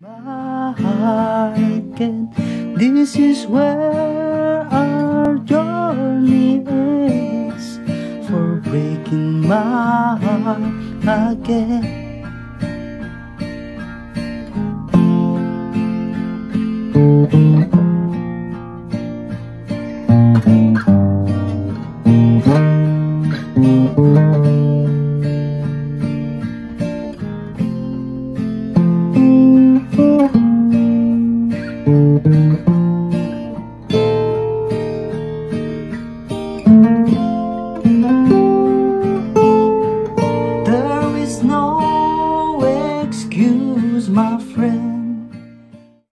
My heart again. This is where our journey is, for breaking my heart again.